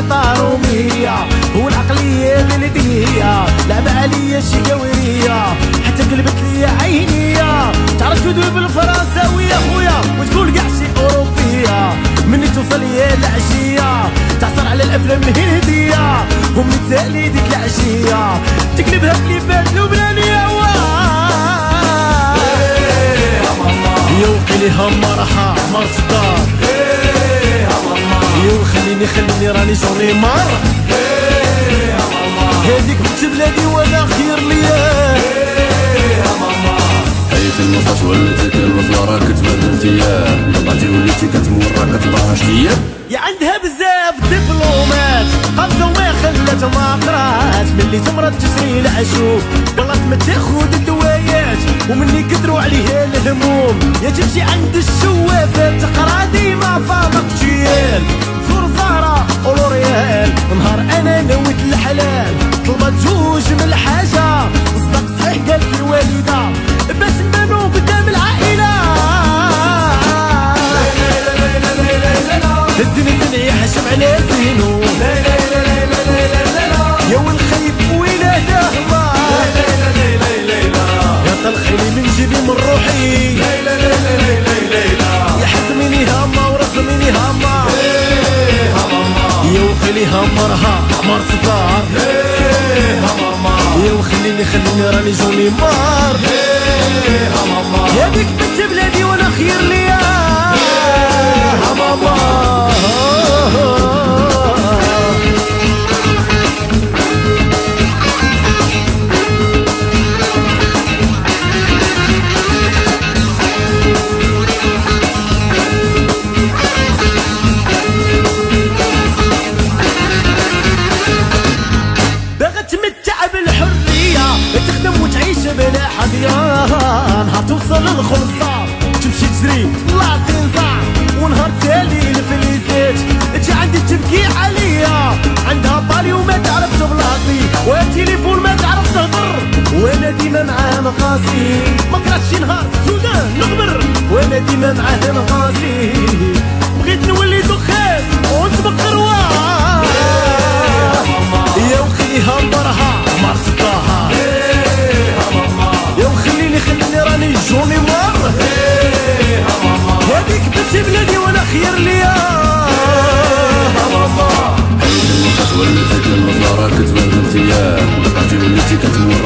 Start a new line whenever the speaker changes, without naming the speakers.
طار ومية، والعقلية اللي لديا لعبة عليا شي قوية، حتى قلبت لي عينيا. تعرف تدوي بالفرنساوي يا خويا وتقول قاع شي أوروبية، مني توصل ليا العشية تعصر على الأفلام الهندية، ومن تالي ديك العشية تقلبها كليبات لبنانية. يا وخليها مرحة مار صدار، يا خليني راني جوني مار، هذيك بنت بلادي وانا خير ليا.
حيت المصاش وليتك الوصلة راك تبدلتيا، طلعتي وليتي كتمورا كتطاش ايام.
يا عندها بزاف دبلومات قبضة وما خلات ما قرات، ملي تمرض تشري العشوب بلاص ما تاخد الدوايات، ومني كترو عليها الهموم يا تمشي عند الشوافات تقرا ديما فاضق شيال. زور زهرة ولوريال نهار انا نويت الحلال، طلبت جوج من الحاجة صدق صحيح قالت الوالدة باش نبانو قدام العائلة. الدنيا تنعي حشم على زينو، يا والخيب ويلا دهما، يا طلخيني من جيبي من روحي، يا حزميني هما ورسميني هما، يا وخلي همرها حمار صدار، يا وخليني راني جوني مار، يا بيك بنت بلادي وانا خير ليا ماما. باغا تمتع بالحرية تخدم وتعيش بلا حظيان، نهار توصل للخلصة تمشي تجري لاسين صعب، ونهار تالي الفليسات تجي عندي تبكي عليا، عندها بالي وما تعرف بلاصي، والتليفون ما تعرف تهضر، وانا ديما معاه مقاسي، ما كرهتش شي نهار سودان نغمر، وانا ديما معاه مقاسي، بغيت نولي دخان ونطبق رواه، يا وخليها مرها مار صداها، يا وخليني راني جوني مار، هذيك بنت بلادي وانا خير ليا.
حيت المصاش وليتك الوصلة راك تبدلتيا، طلعتي وليتي كتمورا